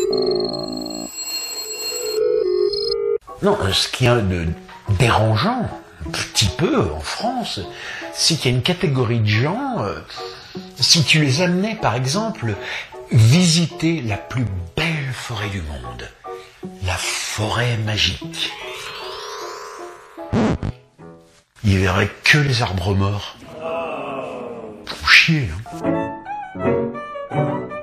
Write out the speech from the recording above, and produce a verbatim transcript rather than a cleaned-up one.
Non, ce qui est de dérangeant, un petit peu en France, c'est qu'il y a une catégorie de gens, euh, si tu les amenais par exemple visiter la plus belle forêt du monde, la forêt magique, ils verraient que les arbres morts. Faut chier, hein.